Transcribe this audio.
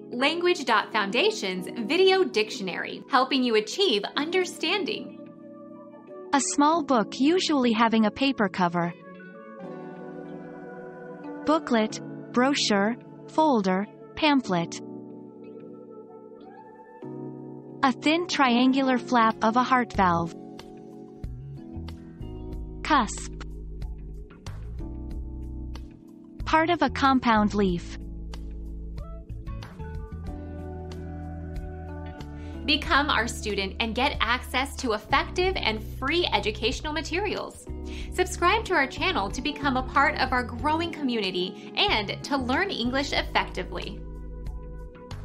Language.Foundation's Video Dictionary, helping you achieve understanding. A small book usually having a paper cover. Booklet, brochure, folder, pamphlet. A thin triangular flap of a heart valve. Cusp. Part of a compound leaf. Become our student and get access to effective and free educational materials. Subscribe to our channel to become a part of our growing community and to learn English effectively.